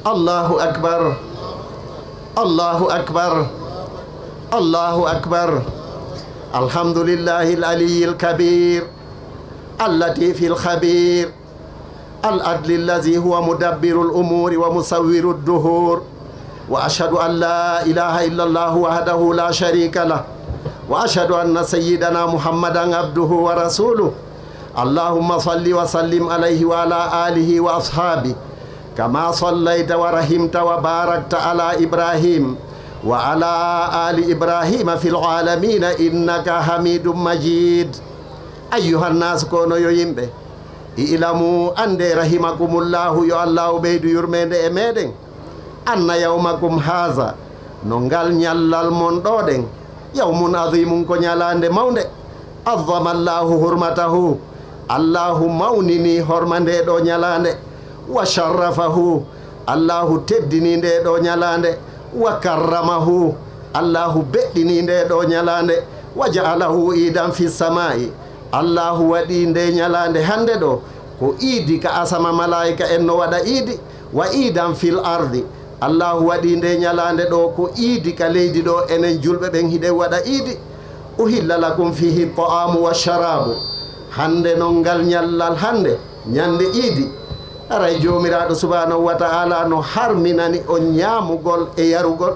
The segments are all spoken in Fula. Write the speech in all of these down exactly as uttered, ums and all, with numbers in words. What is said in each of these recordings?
Allahu akbar, Allahu akbar, Allahu akbar. Alhamdulillahil aliyyil kabir, al-latifil khabir, al-adlil ladzi huwa mudabbirul umuri wa musawwirud duhur. Wa ashhadu an la ilaha illallah wahdahu la sharika lah. Wa ashhadu anna sayyidana Muhammadan abduhu wa rasuluh. Allahumma salli wa sallim alaihi wa ala alihi wa ashabi kama sallaita wa rahimta wa barakta ala Ibrahim wa ala ali Ibrahim fil alamin innaka hamidum majid. Ayyuhan nas, kono yo yimɓe, ilamu ande rahimakumullahu, yo Allah ɓeydu yurmede e meɗen, anna yawmakum haza, no ngal ñallal mon ɗoɗen, yawmun azimun, ko ñalande mawde, azzama Allahu hurmatahu, Allahu mawnini horma nde ɗo ñalande, wa sharrafahu, Allahu teddini nde ɗo ñalande, wa karramahu, Allahu beɗɗini nde ɗo ñalande, wa ja'alahu idan fi samai, Allahu waɗi nde ñalande hande ɗo ko iidi ka asama malaika en no waɗa iidi, wa idan fil ardi, Allahu waɗi nde ñalande ɗo ko iidi ka leydi ɗo enen julɓe ɓen hiɗen waɗa iidi. Uhilla lakum fihi ta'amu wa sharabu, hande non ngal ñallal hande ñande iidi, aray jomiraɗo subhanahu wa ta'ala no harminani on ñamugol e yarugol.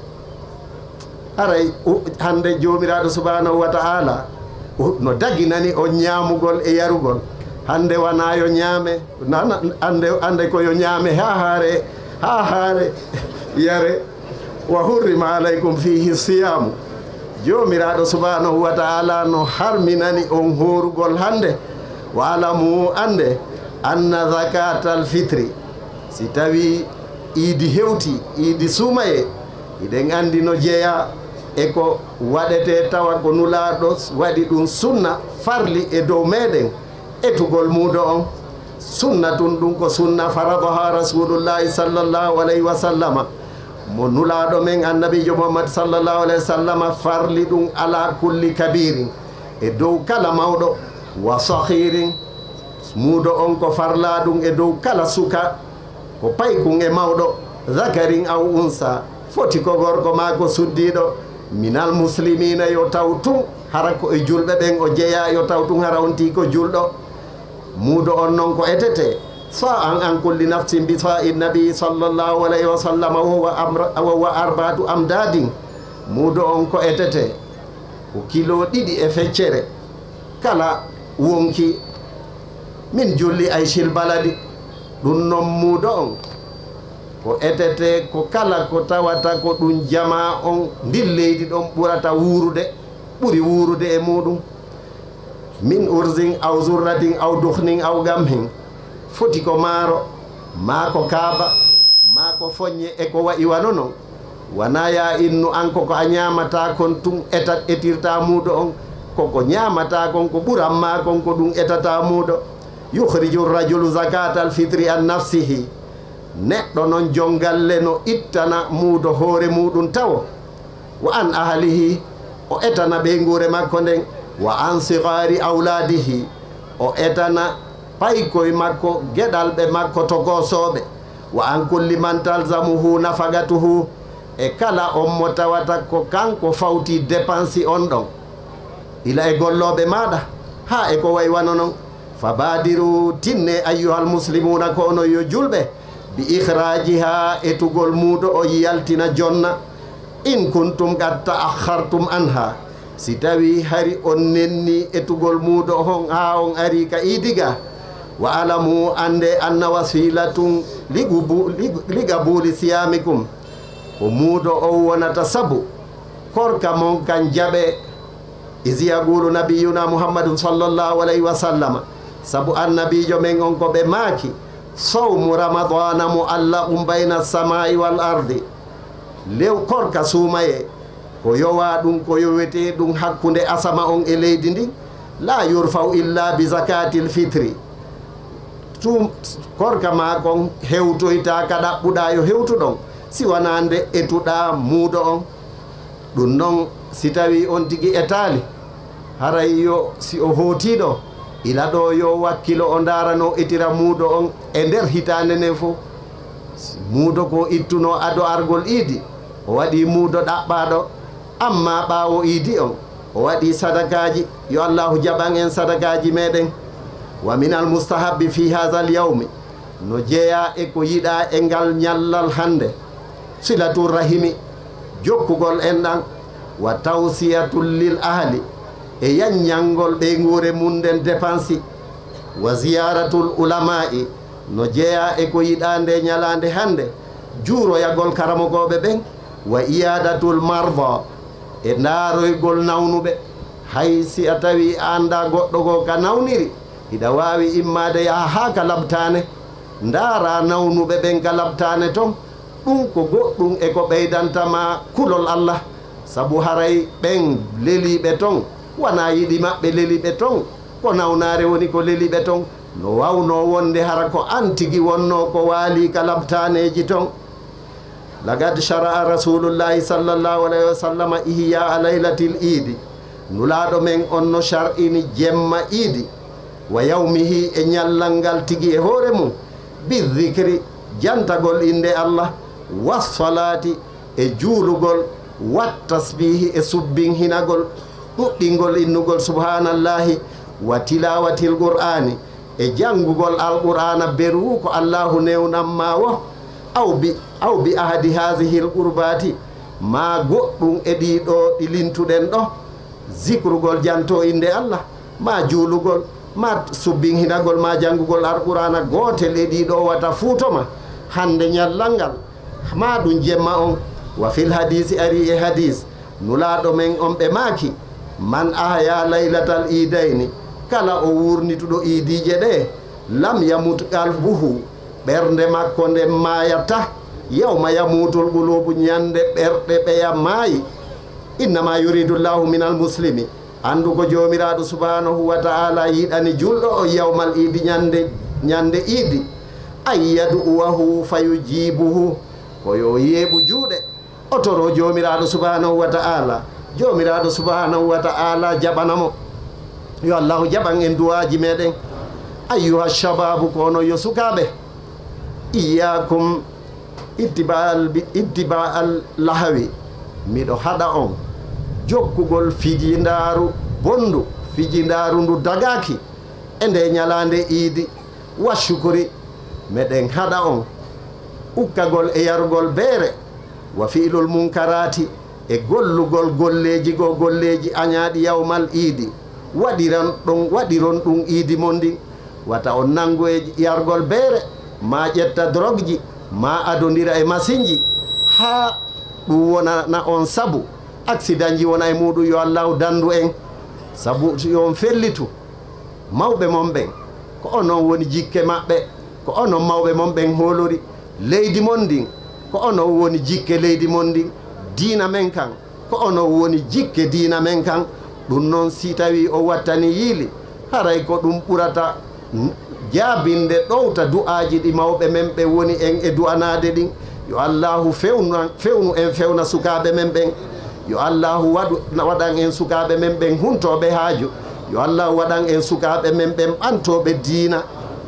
Aray hande jomiraɗo subhanahu wa ta'ala no daginani on ñamugol e yarugol. Hande wana yo ñaame, ande ande ko yo ñaame ha haare ha haare yare. Wa hurrima alaykum fihi siyamu, jomiraɗo subhanahu wa ta'ala no harminani on horugol hande. Wa alamu ande anna zakatal fitri, si tawi iidi hewti, iidi sumaye, iɗen andi no jeeya e ko waɗete tawa ko nulaɗo waɗi ɗum sunna farli e dow meɗen etugol muudo on. Sunna tun ɗum ko sunna faradaha rasulullahi sallallahu alayhi wa sallama, mo nulaɗo men annabijo muhammad sallallahu alayhi wa sallama farli ɗum ala kulli kabirin, e dow kala mawɗo, wa sahirin, muudo on ko farla ɗum e dow kala suka, ko paykun e mawɗo, zakarin aw unsa, foti ko gorko ma ko suddiɗo, minal muslimina, yo taw tun hara ko e julɓe ɓen o jeeya, yo taw tun hara on ti ko julɗo. Muudo on noon ko etete sa an an kulli nafsin bi sa'i nabi sallallahu alayhi wa sallam wa arbatu amdadin. Muudo on ko etete ko kilo ɗiɗi e feccere kala wonki min julli ay sil baladi. Ɗum noon muudo on ko etete ko kala ko tawata ko ɗum jama on ndin leydi ɗon ɓurata wuurude, ɓuri wuurude e muɗum. Min urzin aw zurratin aw duhnin aw gamhin, foti ko maaro, ma ko kaaba, ma ko foññe e ko wayi wano non. Wana ya innu an koko a ñamata kon tun etat etirta muudo on, koko ñamata kon ko ɓuran ma kon ko ɗum etata muudo. Yukhriju rajulu zakatal fitri an nafsihi, neɗɗo noon jongalle no ittana muudo hoore muɗum tawo, wa an ahalihi, o etana ɓeygure makko nden, wa an sigari auladihi, o etana paykoye makko, geɗalɓe makko togosoɓe, wa an kulli man talzamuhu nafagatuhu, e kala on mo tawata ko kanko fawti dépensi on ɗon, ila e golloɓe maɗa ha e ko way wano non. Fa badiru tinne ayyuhal muslimuna, ko ono yo julɓe, bi ikhrajiha, etugol muudo o yaltina jonna, in kuntum qad ta'akhartum anha, si tawi hari on nenni etugol muudo hon ha on ari ka idiga. Wa alamu ande anna wasilatun ligabuli siyamikum, ko muudo o wonata sabu korka mon kan jaɓe, isi yaqulu nabiyuna muhammadun sallallahu alayhi wa sallama, sabu annabijo men on ko ɓe maaki sawmu ramadana mo allah um bayna samai wal ardi, lew korka suumaye ko yowa ɗum ko yowete ɗum hakkunde asama on e leydi ndi, la yurfaw illa bi zakatil fitri, tum korka ma kon hewtoyta ka ɗaɓɓuɗa yo hewtuɗon, si wonande etuɗa muudo on. Ɗum noon si tawi on tigi etali, haray yo si o hootiɗo ila ɗo yo wakkilo o darano etira muudo on e nder hitande nden fof. muudo ko ittuno ado argol iidi o waɗi muudo ɗaɓɓaɗo amma ɓaawo iidi on o waɗi sadakaji yo allahu jaɓan en sadakaji meɗen wa min al mustahabbi fi hadha al yawmi no jeeya e ko yiɗa e ngal ñallal hande silatul rahimi jokkugol en ɗan wa tawsiyatul lil ahli e yanñangol ɓe nguure munden dépensi wa ziyaratul ulama'i no jeeya e ko yiɗa nde ñalande hande juuroyagol karamogoɓe ɓen wa iyadatul marda e ndaaroygol nawnuɓe hay si a tawi anda goɗɗo go ka nawniri hiɗa wawi immade yaha ha ka labtane ndaara nawnuɓe ɓen ka labtane ton ɗum ko goɗɗum e ko ɓeydantama kulol Allah sabu haray ɓen leliɓe ton wona yiɗi maɓɓe leliɓe ton ko nawnare woni ko leliɓe ton no wawno wonde hara ko an tigi wonno ko waali ka labtaneji ton lagad shara'a rasulullahi sallallahu alayhi wa sallam ihya laylatil idi nulaɗo men on no shar'ini jemma idi wa yawmihi e ñallal ngal tigi e hoore mum bidhicri jantagol inde Allah wassalati e juulugol wat tasbihi e subbin hinagol ɗuɗɗingol innugol subhanallahi wa tilawatil qur'ani e jangugol alqur'ana beru ko allahu newnanma wo aw bi aw bi ahadi hadihi l qurbati ma goɗɗum e ɗiɗo ɗi lintuɗen ɗo zikrugol janto inde Allah ma juulugol ma subbin hinagol ma jangugol alqur'ana gotel e ɗiɗo wata fuutoma hande ñallal ngal ma ɗum jemma on wa fil hadisi ari e hadis nulaɗo men on ɓe maaki man ahya laylatal idayni kala o wurnituɗo idije ɗe lam yamut qalbuhu ɓernde makko nde mayata yawma yamutul qulubu ñande ɓerɗe ɓeya maayi innama yuridu llahu min al muslimi andu ko jomiraɗo subhanahu wa ta'ala yiɗani julɗo o yawmal idi ñande ñande idi ay yadu'uwahu fayujibuhu ko yo yeeɓu juuɗe otoro jomiraɗo subhanahu wa ta'ala jomiraɗo subhanahu wa ta'ala jaɓanamo yo allahu jaɓan en duwaji meɗen ayyuha shababu kono yo sukaɓe iyakum ittiba'al ittiba'al lahawi miɗo haɗa on jokkugol fijindaru bondu fijindaru ndu dagaki e nde ñalande iidi wa shukuri meɗen haɗa on ukkagol e yarugol beere wa fi'lul munkarati e gollugol golleji go golleji añaɗi yawmal iidi waɗiran ɗum waɗiron ɗum iidi mon ndin wata on nangu e yargol beere ma ƴetta drogue ji ma adodira e machine ji ha ɗum wona na on sabu accident ji wona e muɗum yo allahu dandu en sabu yon fellitu mawɓe mon ɓen ko onon woni jikke maɓɓe ko onon mawɓe mon ɓen holori leydi mon ndin ko onon woni jikke leydi mon ndin diina men kan ko onon woni jikke diina men kan ɗum noon si tawi o wattani yiili haray ko ɗum ɓurata jaabinde ɗowta du'aji ɗi mawɓe men ɓe woni en e du'anade ɗin yo allahu fewnu fewnu en fewna sukaɓe men ɓen yo allahu waɗu waɗan en sukaɓe men ɓen huntoɓe haaju yo allahu waɗan en sukaɓe men ɓen ɓantoɓe diina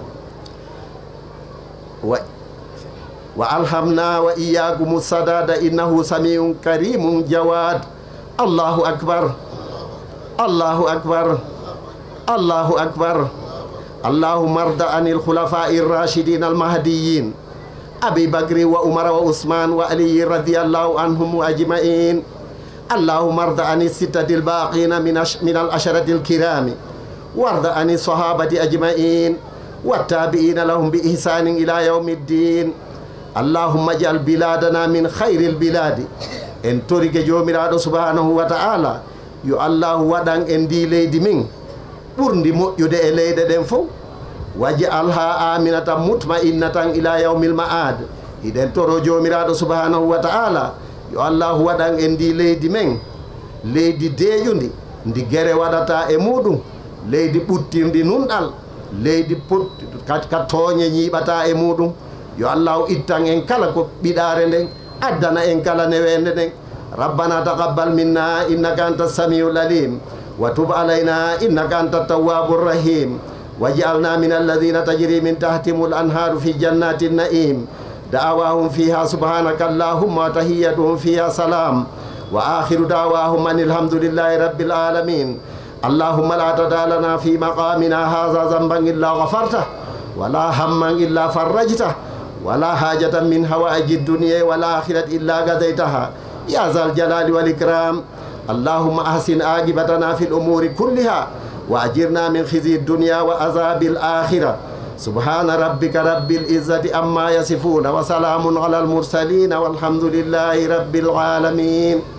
wa wa alhamna wa iyakum sadada innahu samiun karimun jawad allahu akbar allahu akbar allahu akbar allahumma arda anil khulafa'i rashidin al mahdiyyin abi bakri wa umar wa usman wa ali radiyallahu anhum wa ajma'in allahumma arda anis sittatil baqina min min al asharatil kirami warda anis sahabati ajma'in wattabi'ina lahum bi ihsanin ila yawmiddin allahumma ij'al biladana min khairil biladi en torike jomiraɗo subhanahu wa ta'ala yo allahu waɗan en ndi leydi min ɓurdi moƴƴude e leyɗe ɗen fof waj'al ha aminatan mutma'innatan ila yawmil ma'ad hiɗen toro jomiraɗo subhanahu wa ta'ala yo allahu waɗan en ndi leydi men leydi deeƴundi ndi guere waɗata e muɗum leydi ɓuttirdi nunɗal leydi put ka tooñe ñiiɓata e muɗum yo allahu ittan en kala ko ɓiɗare nden addana en kala newende nden rabbana taqabbal minna innaka anta samiul alim wa tub alayna innaka anta tawwabur rahim waj'alna min alladhina tajri min tahtihimul anharu fi jannatin na'im دعواهم فيها سبحانك اللهم وتحيتهم فيها سلام وآخر دعواهم أن الحمد لله رب العالمين. اللهم لا تدع لنا في مقامنا هذا ذنبا إلا غفرته ولا هما إلا فرجته ولا حاجة من هوائج الدنيا والآخرة إلا قضيتها يا ذا الجلال والإكرام. اللهم أحسن عاقبتنا في الأمور كلها وأجرنا من خزي الدنيا وعذاب الآخرة. سبحان ربك رب العزة عما يصفون وسلام على المرسلين والحمد لله رب العالمين.